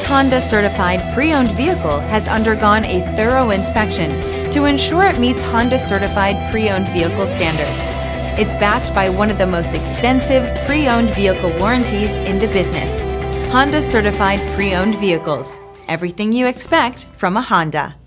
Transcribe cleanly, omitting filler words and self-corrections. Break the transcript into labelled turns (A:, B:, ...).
A: Honda certified pre-owned vehicle has undergone a thorough inspection to ensure it meets Honda certified pre-owned vehicle standards. It's backed by one of the most extensive pre-owned vehicle warranties in the business. Honda certified pre-owned vehicles. Everything you expect from a Honda.